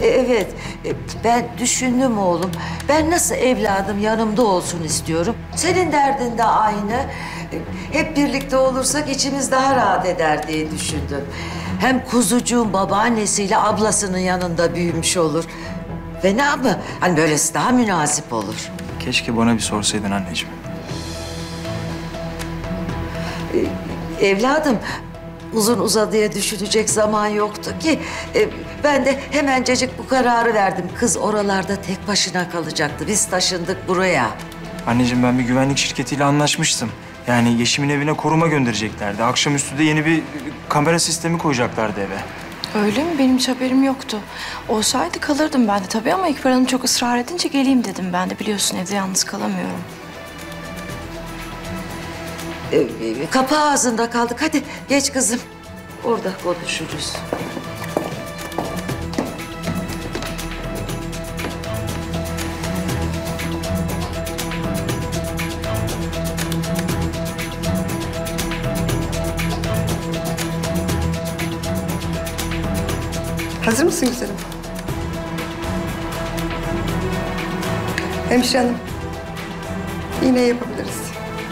Evet, ben düşündüm oğlum. Ben nasıl evladım yanımda olsun istiyorum. Senin derdin de aynı. Hep birlikte olursak içimiz daha rahat eder diye düşündüm. Hem kuzucuğun babaannesiyle ablasının yanında büyümüş olur. Ve ne yapı? Hani böylesi daha münasip olur. Keşke bana bir sorsaydın anneciğim. Evladım, uzun uzadıya düşünecek zaman yoktu ki. Ben de hemencecik bu kararı verdim. Kız oralarda tek başına kalacaktı. Biz taşındık buraya. Anneciğim ben bir güvenlik şirketiyle anlaşmıştım. Yani Yeşim'in evine koruma göndereceklerdi. Akşamüstü de yeni bir kamera sistemi koyacaklardı eve. Öyle mi? Benim hiç haberim yoktu. Olsaydı kalırdım ben de tabii ama İkbal Hanım çok ısrar edince geleyim dedim ben de. Biliyorsun evde yalnız kalamıyorum. Kapı ağzında kaldık. Hadi geç kızım. Orada konuşuruz. Hazır mısın güzelim? Hemşire hanım, iğne yapabiliriz.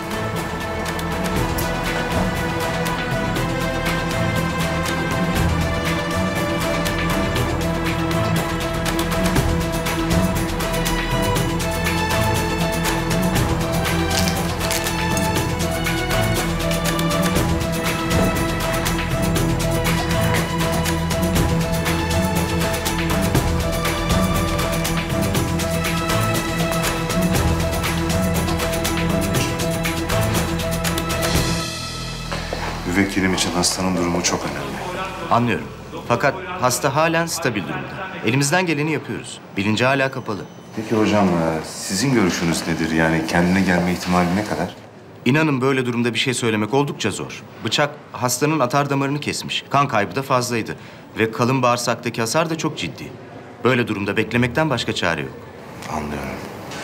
Müvekkilim için hastanın durumu çok önemli. Anlıyorum. Fakat hasta halen stabil durumda. Elimizden geleni yapıyoruz. Bilinci hala kapalı. Peki hocam, sizin görüşünüz nedir? Yani kendine gelme ihtimali ne kadar? İnanın böyle durumda bir şey söylemek oldukça zor. Bıçak hastanın atar damarını kesmiş. Kan kaybı da fazlaydı. Ve kalın bağırsaktaki hasar da çok ciddi. Böyle durumda beklemekten başka çare yok. Anlıyorum.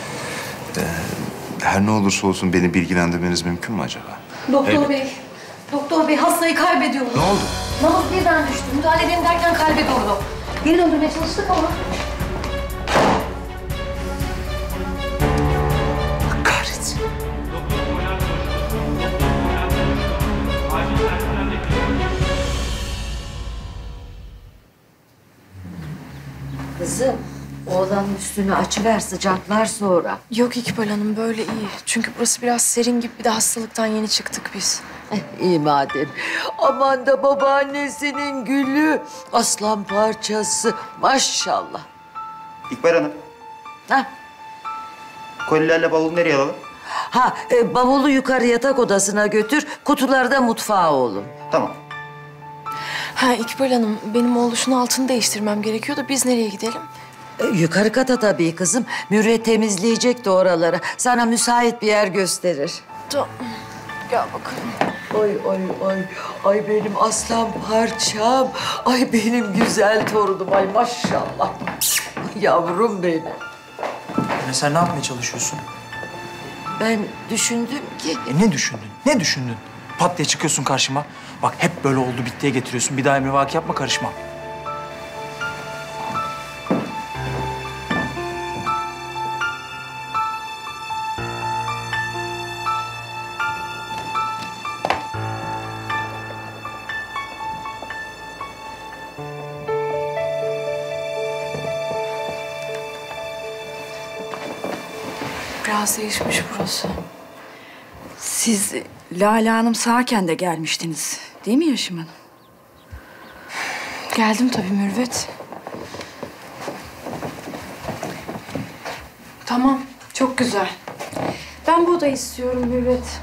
Her ne olursa olsun beni bilgilendirmeniz mümkün mü acaba? Doktor bey, doktor bey hastayı kaybediyoruz. Ne oldu? Nabız birden düştü. Müdahale edelim derken kalbe durdu. Geri döndürmeye çalıştık ama. Kahretsin. Kızım, oğlanın üstünü açıver, sıcaklar sonra. Yok İkbal Hanım böyle iyi. Çünkü burası biraz serin gibi bir de hastalıktan yeni çıktık biz. İyi madem. Aman da babaannesinin gülü, aslan parçası. Maşallah. İkbal Hanım, Ha, kolilerle bavulu nereye alalım? bavulu yukarı yatak odasına götür, kutuları da mutfağa oğlum. Tamam. Ha İkbal Hanım benim oğluşun altını değiştirmem gerekiyor da biz nereye gidelim? Yukarı kata tabii kızım. Mürüvvet temizleyecek de oraları. Sana müsait bir yer gösterir. Tamam. Gel bakalım. Ay benim aslan parçam. Ay benim güzel torunum. Ay maşallah. Yavrum benim. Anne sen ne yapmaya çalışıyorsun? Ben düşündüm ki... Ne düşündün? Ne düşündün? Pat diye çıkıyorsun karşıma. Bak hep böyle oldu bittiye getiriyorsun. Bir daha emrivaki yapma, karışma. Biraz değişmiş burası. Siz Lale Hanım sağken de gelmiştiniz. Değil mi Yeşim Hanım? Geldim tabii Mürüvvet. Tamam, çok güzel. Ben bu odayı istiyorum Mürüvvet.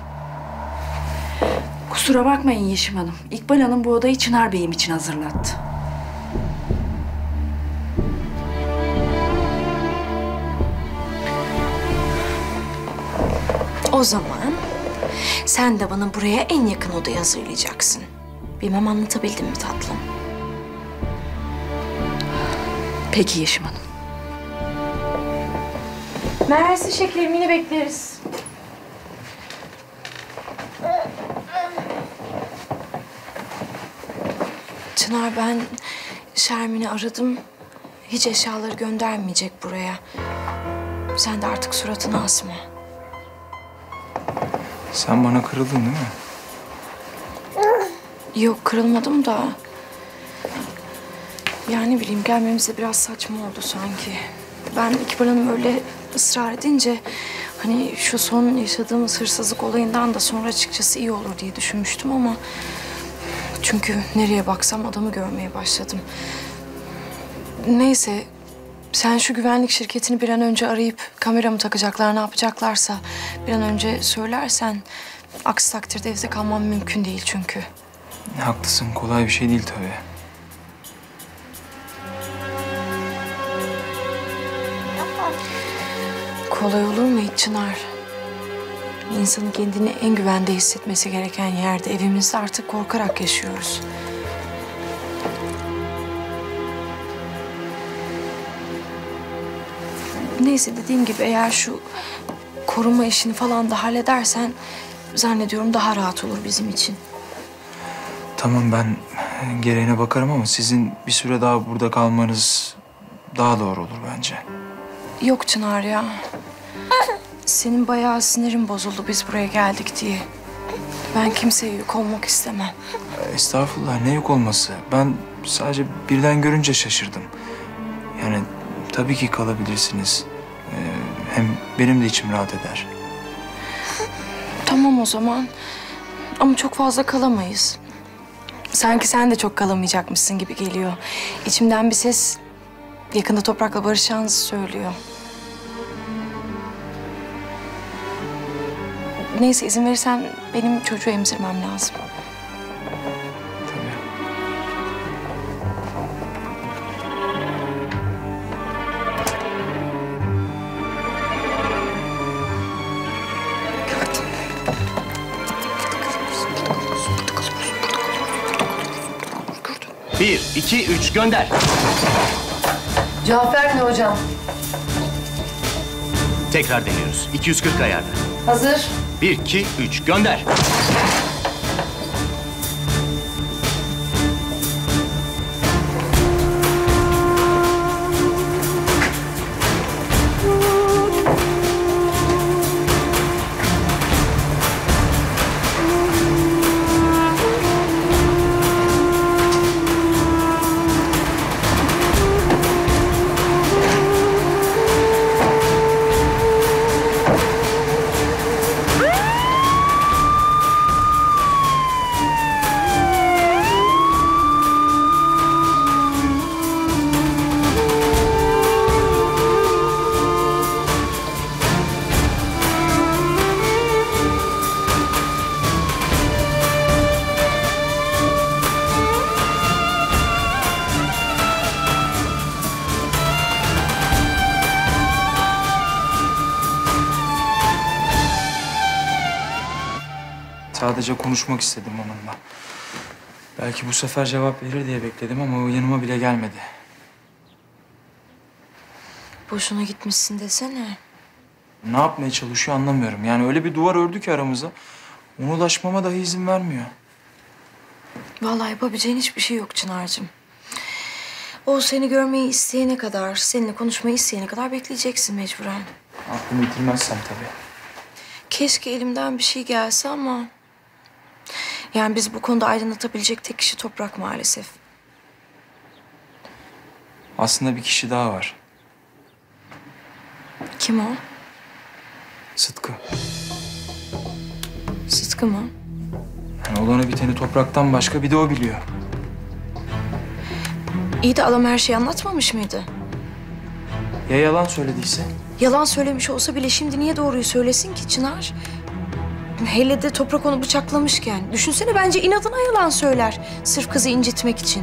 Kusura bakmayın Yeşim Hanım. İkbal Hanım bu odayı Çınar Bey'im için hazırlattı. O zaman sen de bana buraya en yakın odayı hazırlayacaksın. Bilmem anlatabildim mi tatlım? Peki Yeşim Hanım. Mersi şekerim yine bekleriz. Çınar ben Şermin'i aradım. hiç eşyaları göndermeyecek buraya. Sen de artık suratını asma. Sen bana kırıldın değil mi? Yok, kırılmadım da. Yani ne bileyim, gelmemiz de biraz saçma oldu sanki. Ben İkbal Hanım öyle ısrar edince... hani şu son yaşadığımız hırsızlık olayından da sonra açıkçası iyi olur diye düşünmüştüm ama... çünkü nereye baksam adamı görmeye başladım. Neyse, sen şu güvenlik şirketini bir an önce arayıp kamera mı takacaklar, ne yapacaklarsa bir an önce söylersen... aksi takdirde evde kalmam mümkün değil çünkü. Haklısın, kolay bir şey değil tabii. Kolay olur mu hiç Çınar? İnsanın kendini en güvende hissetmesi gereken yerde, evimizde artık korkarak yaşıyoruz. Neyse, dediğim gibi eğer şu koruma işini falan da halledersen... zannediyorum daha rahat olur bizim için. Tamam, ben gereğine bakarım ama sizin bir süre daha burada kalmanız daha doğru olur bence. Yok Çınar ya. Senin bayağı sinirin bozuldu biz buraya geldik diye. Ben kimseye yük olmak istemem. Estağfurullah, ne yük olması. Ben sadece birden görünce şaşırdım. Yani tabii ki kalabilirsiniz. Hem benim de içim rahat eder. Tamam o zaman. Ama çok fazla kalamayız. Sanki sen de çok kalamayacakmışsın gibi geliyor. İçimden bir ses yakında Toprak'la barışacağınızı söylüyor. Neyse, izin verirsen benim çocuğu emzirmem lazım. Tabii. Bir, iki, üç, gönder. Cafer ne hocam? Tekrar deniyoruz. 240 ayarla. Hazır. 1, 2, 3, gönder. Sadece konuşmak istedim onunla. Belki bu sefer cevap verir diye bekledim ama o yanıma bile gelmedi. Boşuna gitmişsin desene. Ne yapmaya çalışıyor anlamıyorum. Yani öyle bir duvar ördü ki aramıza. Ona ulaşmama dahi izin vermiyor. Vallahi yapabileceğin hiçbir şey yok Çınar'cığım. O seni görmeyi isteyene kadar, seninle konuşmayı isteyene kadar bekleyeceksin mecburen. Aklımı yitirmezsem tabii. Keşke elimden bir şey gelse ama... yani biz bu konuda aydınlatabilecek tek kişi Toprak maalesef. Aslında bir kişi daha var. Kim o? Sıtkı. Sıtkı mı? Yani olana biteni Toprak'tan başka bir de o biliyor. İyi de adam her şeyi anlatmamış mıydı? Ya yalan söylediyse? Yalan söylemiş olsa bile şimdi niye doğruyu söylesin ki Çınar? Hele de Toprak onu bıçaklamışken. Düşünsene, bence inadına yalan söyler. Sırf kızı incitmek için.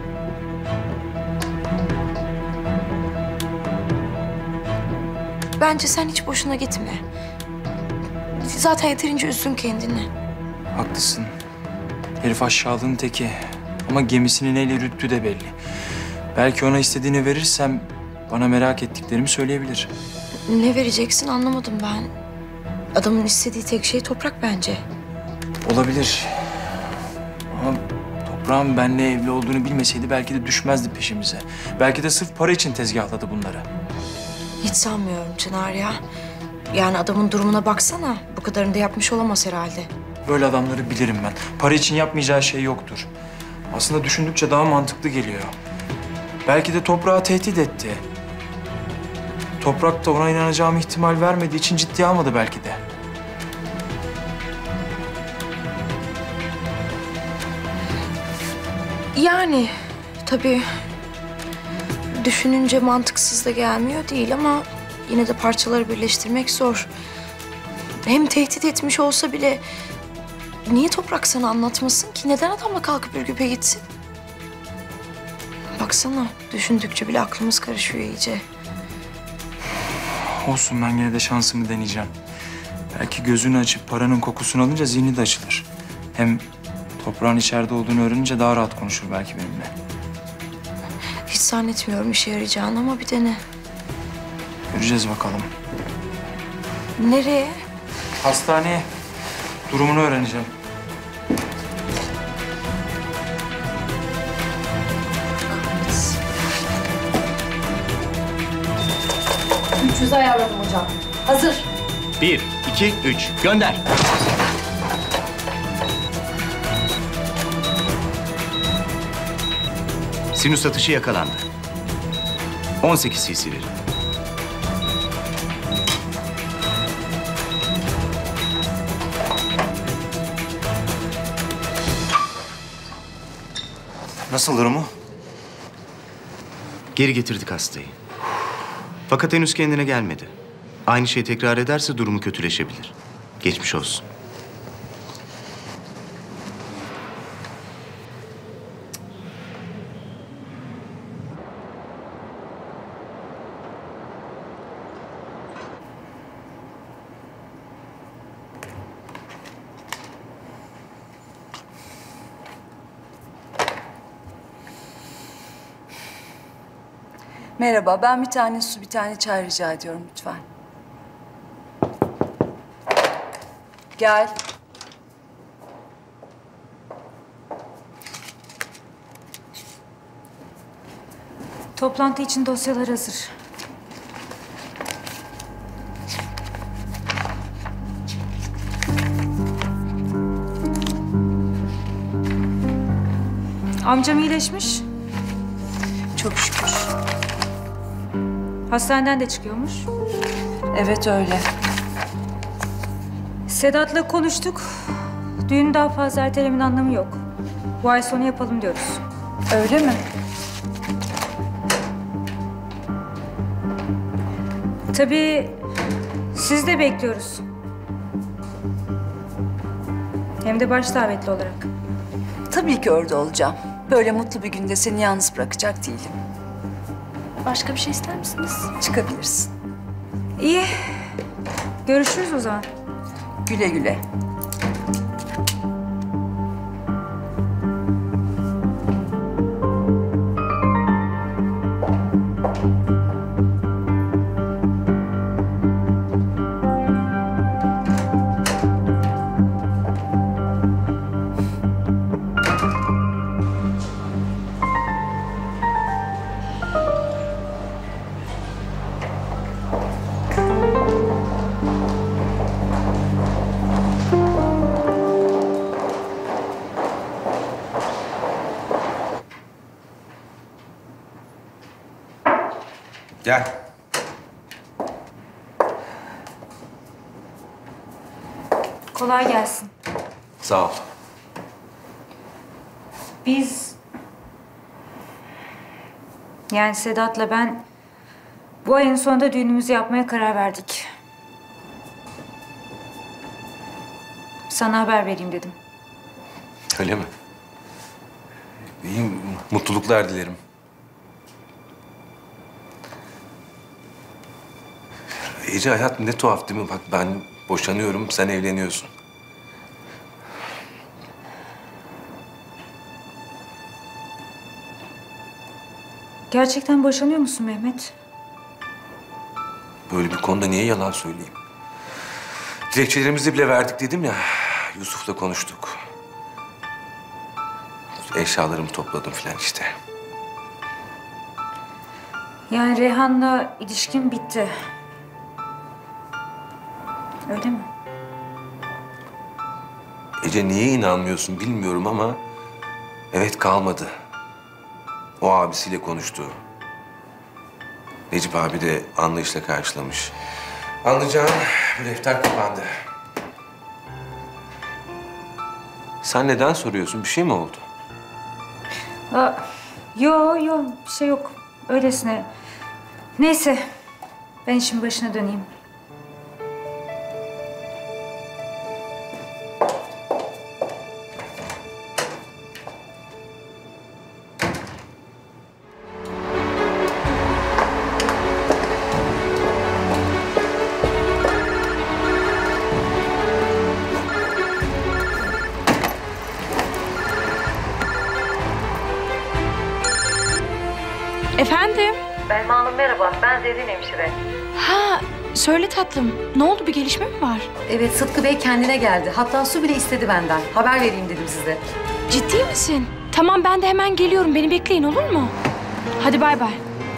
Bence sen hiç boşuna gitme. Zaten yeterince üzdün kendini. Haklısın. Herif aşağılığın teki. Ama gemisini neyle yürüttüğü de belli. Belki ona istediğini verirsem bana merak ettiklerimi söyleyebilir. Ne vereceksin anlamadım ben. Adamın istediği tek şey Toprak bence. Olabilir. Ama Toprağın benimle evli olduğunu bilmeseydi belki de düşmezdi peşimize. Belki de sırf para için tezgahladı bunları. Hiç sanmıyorum Çınar ya. Yani adamın durumuna baksana. Bu kadarını da yapmış olamaz herhalde. Böyle adamları bilirim ben. Para için yapmayacağı şey yoktur. Aslında düşündükçe daha mantıklı geliyor. Belki de toprağı tehdit etti. Toprak da ona inanacağım ihtimal vermediği için ciddiye almadı belki de. Yani tabii düşününce mantıksız da gelmiyor değil ama yine de parçaları birleştirmek zor. Hem tehdit etmiş olsa bile niye Toprak sana anlatmasın ki? Neden adamla kalkıp Ürgüp'e gitsin? Baksana düşündükçe bile aklımız karışıyor iyice. Olsun, ben yine de şansımı deneyeceğim. Belki gözünü açıp paranın kokusunu alınca zihni de açılır. Hem toprağın içeride olduğunu öğrenince daha rahat konuşur belki benimle. Hiç zannetmiyorum işe yarayacağını ama bir dene. Göreceğiz bakalım. Nereye? Hastaneye. Durumunu öğreneceğim. Üçüzü ayarladım hocam. Hazır. 1, 2, 3. Gönder. Sinüs atışı yakalandı. 18 cc verin. Nasıl durumu? Geri getirdik hastayı. Fakat henüz kendine gelmedi. Aynı şey tekrar ederse durumu kötüleşebilir. Geçmiş olsun. Merhaba, ben bir tane su, bir tane çay rica ediyorum lütfen. Gel. Toplantı için dosyalar hazır. Amcam iyileşmiş. Çok şükür. Hastaneden de çıkıyormuş. Evet öyle. Sedat'la konuştuk. Düğünü daha fazla ertelemenin anlamı yok. Bu ay sonu yapalım diyoruz. Öyle mi? Tabii siz de bekliyoruz. Hem de baş davetli olarak. Tabii ki orada olacağım. Böyle mutlu bir günde seni yalnız bırakacak değilim. Başka bir şey ister misiniz? Çıkabilirsin. İyi. Görüşürüz o zaman. Güle güle. Gel. Kolay gelsin. Sağ ol. Biz... Yani Sedat'la ben... Bu ayın sonunda düğünümüzü yapmaya karar verdik. Sana haber vereyim dedim. Öyle mi? İyi, mutluluklar dilerim. Ece, hayat ne tuhaf değil mi? Bak ben boşanıyorum, sen evleniyorsun. Gerçekten boşanıyor musun Mehmet? Böyle bir konuda niye yalan söyleyeyim? Dilekçelerimizi bile verdik dedim ya. Yusuf'la konuştuk. eşyalarımı topladım falan işte. Yani Reyhan'la ilişkin bitti. Öyle mi? Ece niye inanmıyorsun bilmiyorum ama evet kalmadı. O abisiyle konuştu. Necip abi de anlayışla karşılamış. Anlayacağın bu defter kapandı. Sen neden soruyorsun? Bir şey mi oldu? Yo bir şey yok. Öylesine. Neyse ben işin başına döneyim. Efendim? Belma Hanım merhaba. Ben Zerrin hemşire. Ha, söyle tatlım. Ne oldu, bir gelişme mi var? Evet, Sıtkı Bey kendine geldi. Hatta su bile istedi benden. Haber vereyim dedim size. Ciddi misin? Tamam, ben de hemen geliyorum. Beni bekleyin, olur mu? Hadi bay bay.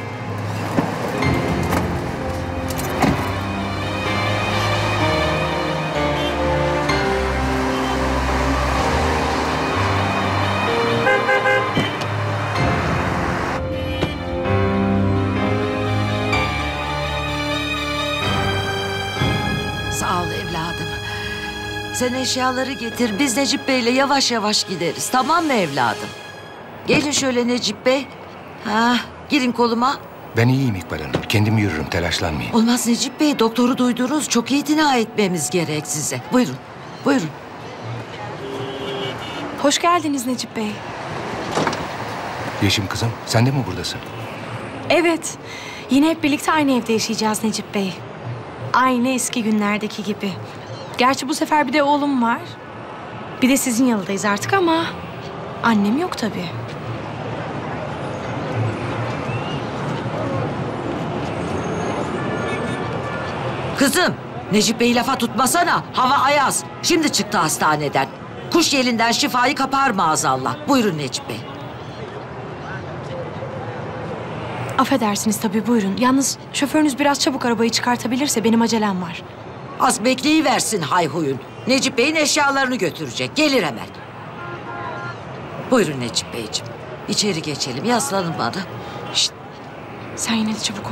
Sağ ol evladım. Sen eşyaları getir. Biz Necip Bey'le yavaş yavaş gideriz. Tamam mı evladım? Gelin şöyle Necip Bey. Ha, girin koluma. Ben iyiyim İkbal Hanım. Kendim yürürüm, telaşlanmayın. Olmaz Necip Bey. Doktoru duydunuz. Çok itina etmemiz gerek size. Buyurun. Buyurun. Hoş geldiniz Necip Bey. Yeşim kızım, sen de mi buradasın? Evet. Yine hep birlikte aynı evde yaşayacağız Necip Bey. Aynı eski günlerdeki gibi. Gerçi bu sefer bir de oğlum var. Bir de sizin yanındayız artık ama annem yok tabii. Kızım, Necip Bey'i lafa tutmasana. Hava ayaz. Şimdi çıktı hastaneden. Kuş yelinden şifayı kapar maazallah. Buyurun Necip Bey. Affedersiniz tabii, buyurun. Yalnız şoförünüz biraz çabuk arabayı çıkartabilirse benim acelem var. Az bekleyiversin hayhuyun. Necip Bey'in eşyalarını götürecek. Gelir hemen. Buyurun Necip Beyciğim. İçeri geçelim. Yaslanın bana. Şşt. Sen yine de çabuk ol.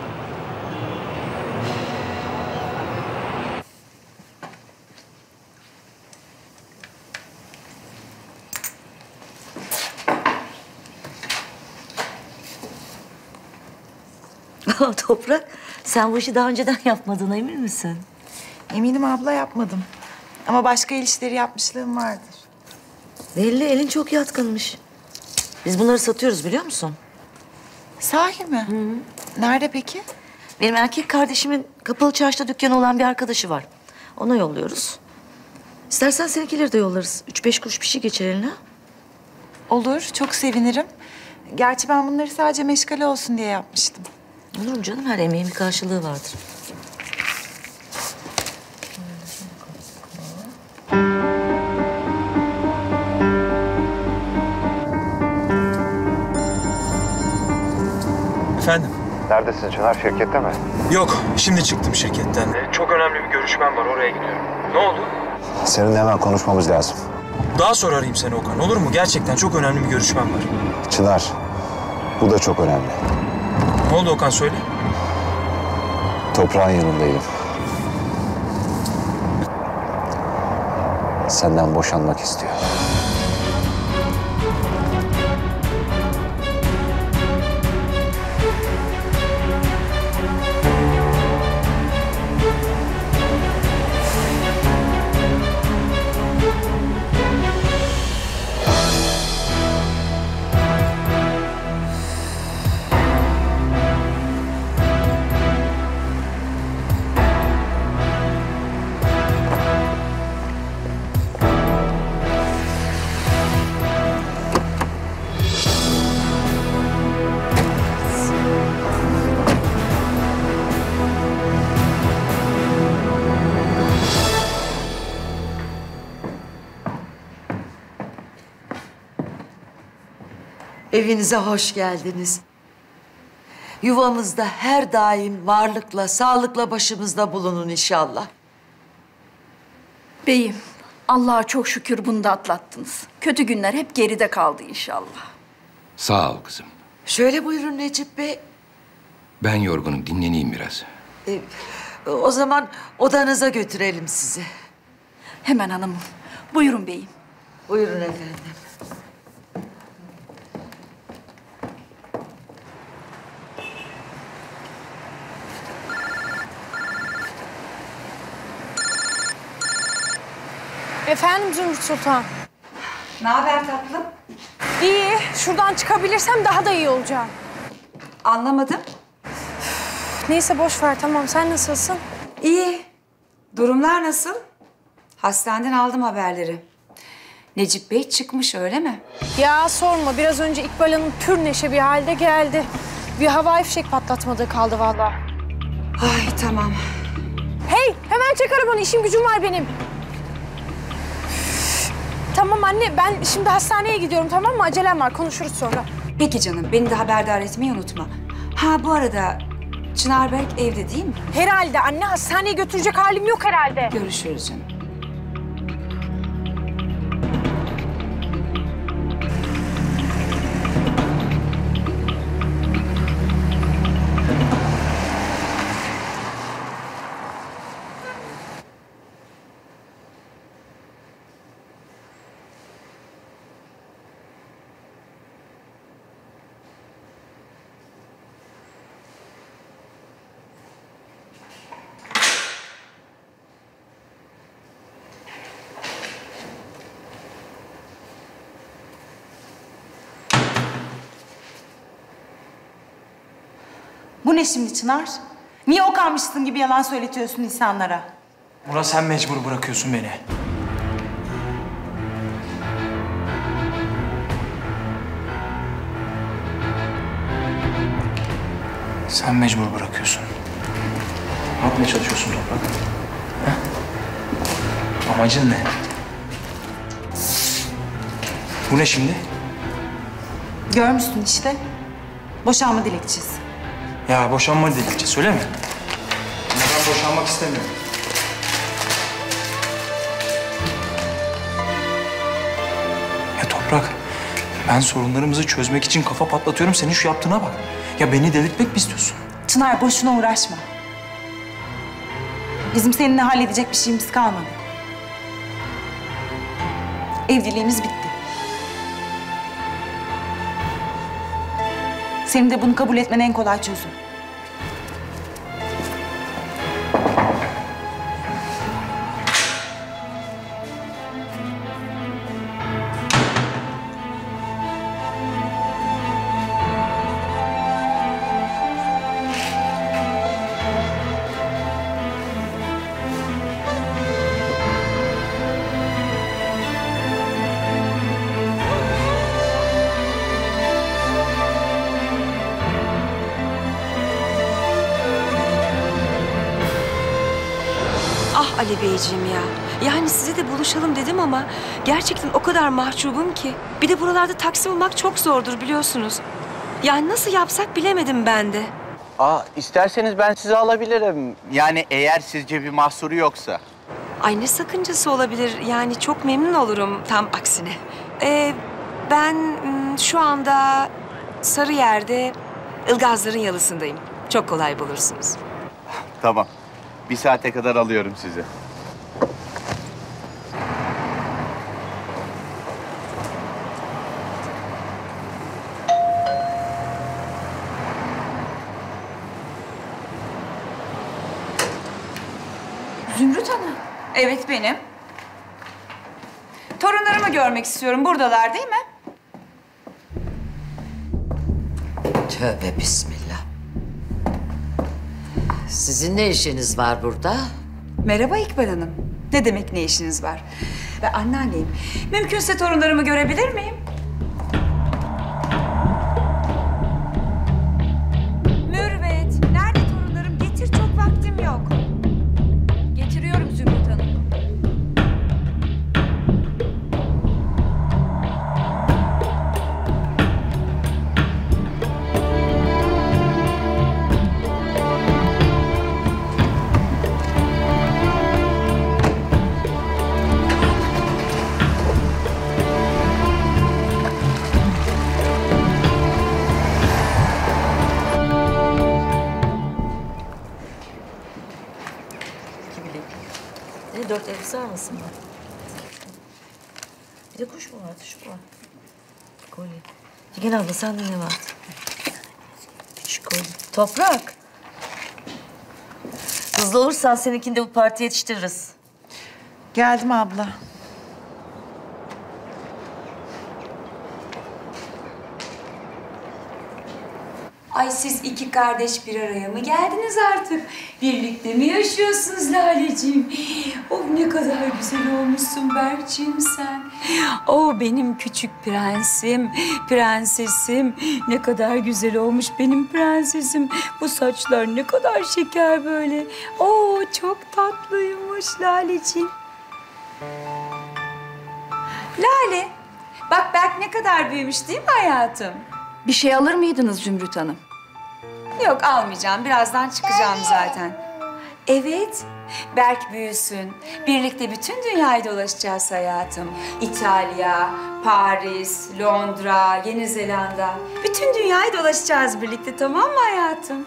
Toprak, sen bu işi daha önceden yapmadığına emin misin? Eminim abla, yapmadım. Ama başka el işleri yapmışlığım vardır. Belli, elin çok yatkınmış. Biz bunları satıyoruz biliyor musun? Sahi mi? Nerede peki? Benim erkek kardeşimin kapalı çarşıda dükkanı olan bir arkadaşı var. Ona yolluyoruz. İstersen seninkileri de yollarız. 3-5 kuruş bir şey geçer eline. Olur, çok sevinirim. Gerçi ben bunları sadece meşgale olsun diye yapmıştım. Olur mu canım? Her emeğin bir karşılığı vardır. Efendim? Neredesin Çınar? Şirkette mi? Yok, şimdi çıktım şirketten. Çok önemli bir görüşmem var, oraya gidiyorum. Ne oldu? Seninle hemen konuşmamız lazım. Daha sonra arayayım seni Okan, olur mu? Gerçekten çok önemli bir görüşmem var. Çınar, bu da çok önemli. Ne oldu Okan, söyle. Toprağın yanındaydım. Senden boşanmak istiyor. Evinize hoş geldiniz. Yuvamızda her daim varlıkla, sağlıkla başımızda bulunun inşallah. Beyim, Allah'a çok şükür bunu da atlattınız. Kötü günler hep geride kaldı inşallah. Sağ ol kızım. Şöyle buyurun Necip Bey. Ben yorgunum, dinleneyim biraz. O zaman odanıza götürelim sizi. Hemen hanımım. Buyurun beyim. Buyurun efendim. Efendim Zümrüt Sultan. Ne haber tatlım? İyi. Şuradan çıkabilirsem daha da iyi olacağım. Anlamadım. Neyse boş ver tamam. Sen nasılsın? İyi. Durumlar nasıl? Hastaneden aldım haberleri. Necip Bey çıkmış öyle mi? Ya sorma. Biraz önce İkbal Hanım pür neşe bir halde geldi. Bir havai fişek patlatmadığı kaldı vallahi. Ay tamam. Hey hemen çek arabanı. İşim gücüm var benim. Tamam anne ben şimdi hastaneye gidiyorum tamam mı? Acelem var konuşuruz sonra. Peki canım beni de haberdar etmeyi unutma. Ha bu arada Çınar Berk evde değil mi? Herhalde anne hastaneye götürecek halim yok herhalde. Görüşürüz canım. Bu ne şimdi Çınar? Niye ok almışsın gibi yalan söyletiyorsun insanlara? Murat sen mecbur bırakıyorsun beni. Sen mecbur bırakıyorsun. Ne yapmaya çalışıyorsun Toprak? Ha? Amacın ne? Bu ne şimdi? Görmüşsün işte. Boşanma dilekçesi. Ya boşanma dilekçesi öyle mi? Ama ben boşanmak istemiyorum. Ya Toprak, ben sorunlarımızı çözmek için kafa patlatıyorum. Senin şu yaptığına bak. Ya beni delirtmek mi istiyorsun? Çınar boşuna uğraşma. Bizim seninle halledecek bir şeyimiz kalmadı. Evliliğimiz bitti. Senin de bunu kabul etmen en kolay çözüm. Ah Ali Beyciğim ya. Yani size de buluşalım dedim ama gerçekten o kadar mahcubum ki. Bir de buralarda taksi bulmak çok zordur biliyorsunuz. Yani nasıl yapsak bilemedim ben de. İsterseniz ben sizi alabilirim. Yani eğer sizce bir mahsuru yoksa. Ay ne sakıncası olabilir? Yani çok memnun olurum tam aksine. Ben şu anda Sarıyer'de Ilgazların Yalısı'ndayım. Çok kolay bulursunuz. Tamam. Bir saate kadar alıyorum sizi. Zümrüt Hanım. Evet benim. Torunlarımı görmek istiyorum. Buradalar değil mi? Tövbe bismillah. Sizin ne işiniz var burada? Merhaba İkbal Hanım. Ne demek ne işiniz var? Ben anneanneyim. Mümkünse torunlarımı görebilir miyim? Mürvet, nerede torunlarım? Getir, çok vaktim yok. Getiriyorum Zümrüt Hanım. kızarmasın mı? Bir de kuş mu vardı? Şu var. Kolye. Figen abla sende ne vardı? Küçük kolye. Toprak. Hızlı olursan seninkini de bu partiye yetiştiririz. Geldim abla. Ay siz iki kardeş bir araya mı geldiniz artık? Birlikte mi yaşıyorsunuz Laleciğim? Oh ne kadar güzel olmuşsun Berkciğim sen. Oh benim küçük prensim, prensesim. Ne kadar güzel olmuş benim prensesim. Bu saçlar ne kadar şeker böyle. Oh çok tatlıymış Laleciğim. Lale, bak Berk ne kadar büyümüş değil mi hayatım? Bir şey alır mıydınız Zümrüt Hanım? Yok almayacağım. Birazdan çıkacağım zaten. Evet. Berk büyüsün. Birlikte bütün dünyayı dolaşacağız hayatım. İtalya, Paris, Londra, Yeni Zelanda. Bütün dünyayı dolaşacağız birlikte, tamam mı hayatım?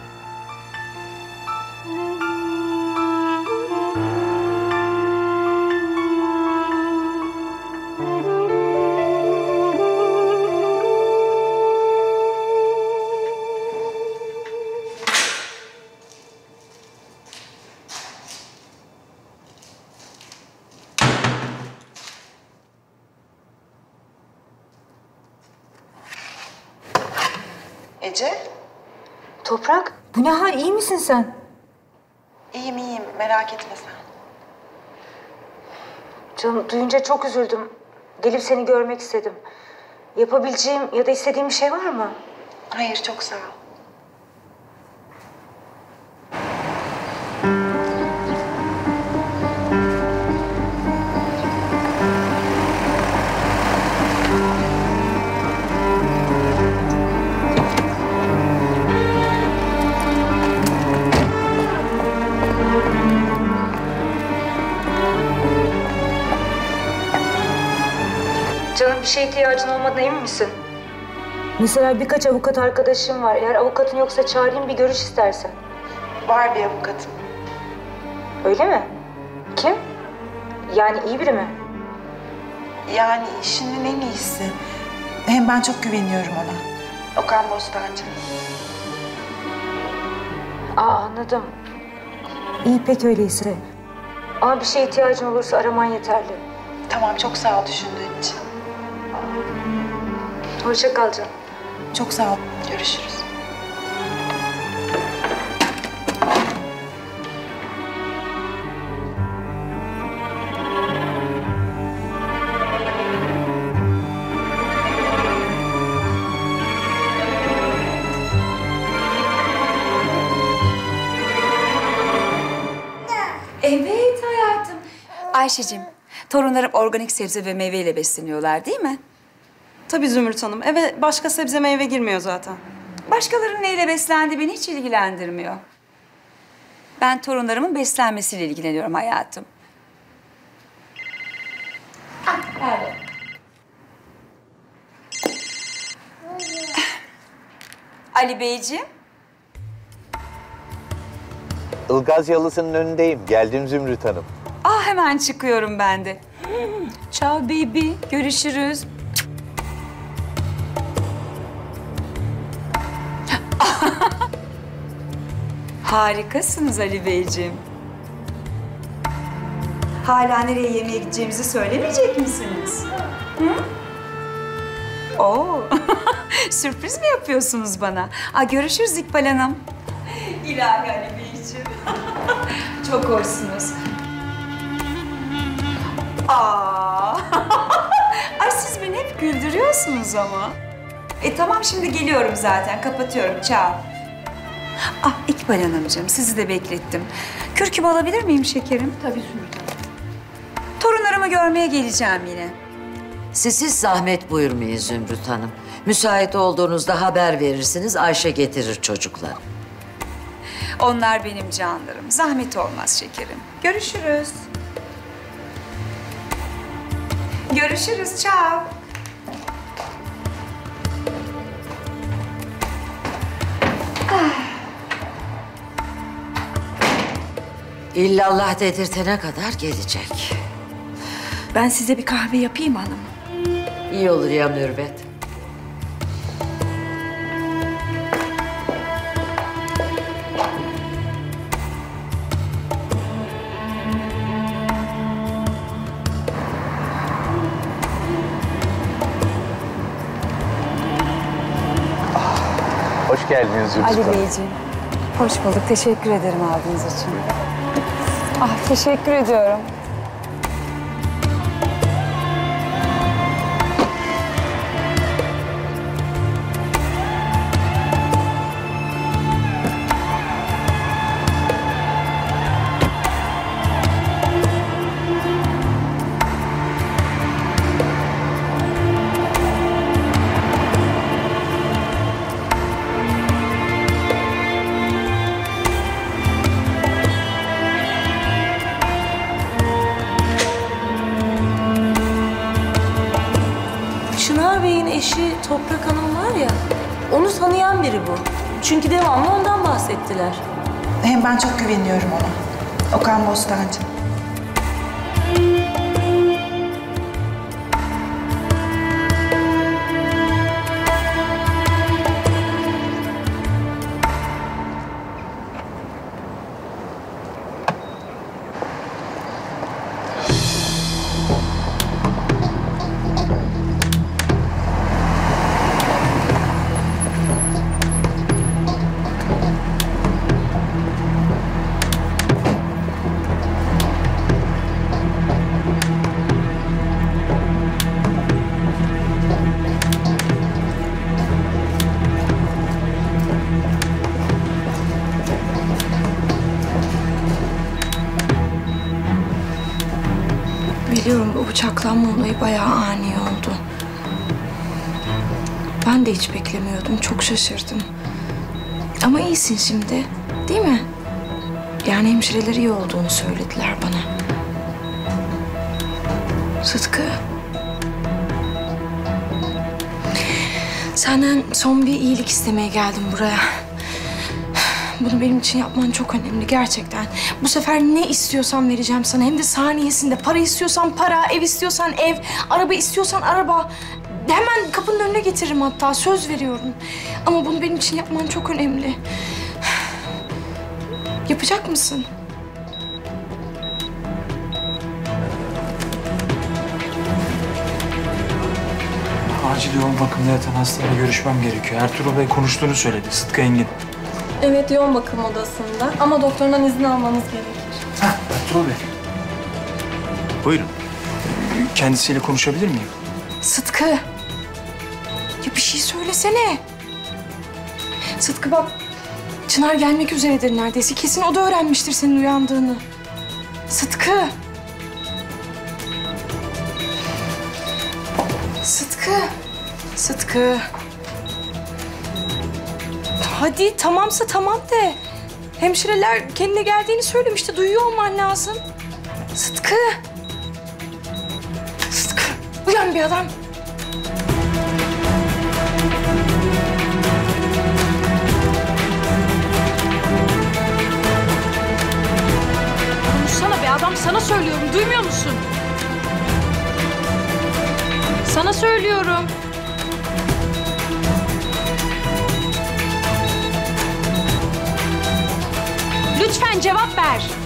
Ece? Toprak, bu ne hal? İyi misin sen? İyiyim iyiyim. Merak etme sen. Canım duyunca çok üzüldüm. Gelip seni görmek istedim. Yapabileceğim ya da istediğim bir şey var mı? Hayır çok sağ ol. Canım bir şeye ihtiyacın olmadığına emin misin? Mesela birkaç avukat arkadaşım var. Eğer avukatın yoksa çağırayım bir görüş istersen. Var bir avukatım. Öyle mi? Kim? Yani iyi biri mi? Yani işinin en iyisi. Hem ben çok güveniyorum ona. Okan Bostancı. Anladım. İyi pek öyleyse. Ama bir şeye ihtiyacın olursa araman yeterli. Tamam çok sağ ol düşündüğün için. Hoşça kal canım. Çok sağ ol. Görüşürüz. Evet hayatım. Ayşeciğim, torunlarım organik sebze ve meyveyle besleniyorlar değil mi? Tabii Zümrüt Hanım. Eve başka sebze meyve girmiyor zaten. Başkalarının neyle beslendiği beni hiç ilgilendirmiyor. Ben torunlarımın beslenmesiyle ilgileniyorum hayatım. Evet. Ali Beyciğim. Ilgaz Yalısı'nın önündeyim. Geldim Zümrüt Hanım. Hemen çıkıyorum ben de. Ciao baby, görüşürüz. Harikasınız Ali Beyciğim. Hala nereye yemeğe gideceğimizi söylemeyecek misiniz? Hı? Oo, sürpriz mi yapıyorsunuz bana? Görüşürüz İkbal Hanım. İlahi Ali Beyciğim. Çok hoşsunuz. Ay siz beni hep güldürüyorsunuz ama. Tamam şimdi geliyorum zaten. Kapatıyorum. Ciao. İkbal Hanımcığım sizi de beklettim. Kürkümü alabilir miyim şekerim? Tabii Zümrüt Hanım. Torunlarımı görmeye geleceğim yine. Siz hiç zahmet buyurmayın Zümrüt Hanım. Müsait olduğunuzda haber verirsiniz, Ayşe getirir çocuklar. Onlar benim canlarım. Zahmet olmaz şekerim. Görüşürüz. Görüşürüz. Ciao. İllallah dedirtene kadar gelecek. Ben size bir kahve yapayım hanım. İyi olur ya Mürvet. Hoş geldiniz Zülfü. Ali Beyciğim, hoş bulduk. Teşekkür ederim aldığınız için. Ah, teşekkür ediyorum. Çınar Bey'in eşi Toprak Hanım var ya, onu tanıyan biri bu. Çünkü devamlı ondan bahsettiler. Hem ben çok güveniyorum ona. Okan Bostancı. Biliyorum bu bıçaklanma olayı bayağı ani oldu. Ben de hiç beklemiyordum, çok şaşırdım. Ama iyisin şimdi, değil mi? Yani hemşireler iyi olduğunu söylediler bana. Sıtkı. Senden son bir iyilik istemeye geldim buraya. Bunu benim için yapman çok önemli gerçekten. Bu sefer ne istiyorsan vereceğim sana. Hem de saniyesinde. Para istiyorsan para, ev istiyorsan ev, araba istiyorsan araba. Hemen kapının önüne getiririm hatta. Söz veriyorum. Ama bunu benim için yapman çok önemli. Yapacak mısın? Acil yoğun bakımda yatan hastayla görüşmem gerekiyor. Ertuğrul Bey konuştuğunu söyledi. Sıtkı Engin. Evet, yoğun bakım odasında ama doktorundan izin almanız gerekir. Ertuğrul Bey. Buyurun. Kendisiyle konuşabilir miyim? Sıtkı. Ya bir şey söylesene. Sıtkı bak. Çınar gelmek üzeredir neredeyse. Kesin o da öğrenmiştir senin uyandığını. Sıtkı. Sıtkı. Sıtkı. Hadi tamamsa tamam de. Hemşireler kendine geldiğini söylemişti. Duyuyor olman lazım. Sıtkı. Sıtkı. Uyan bir adam. Konuşsana be adam. Sana söylüyorum. Duymuyor musun? Sana söylüyorum. Lütfen cevap ver.